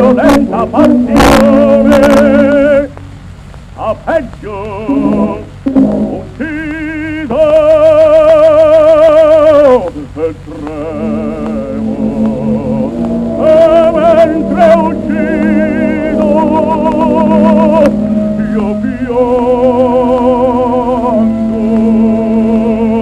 violenta passione, a peggio ucciso e tremo, e mentre uccido io piango.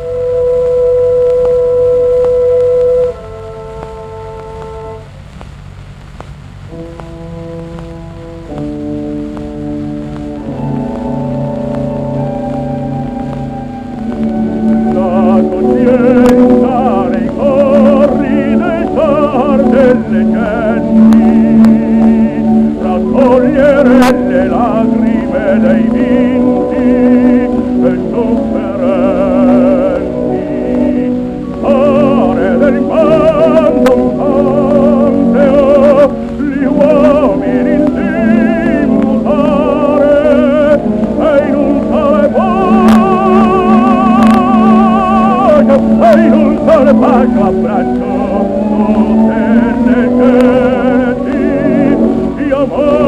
La coscienza nei corri dei tar delle genti, raccogliere le lacrime dei vinti e sofferenti, fare del pianto un canteo, gli uomini si mutare e in un sale e in un sole bacio abbraccio tutte le genti di amore.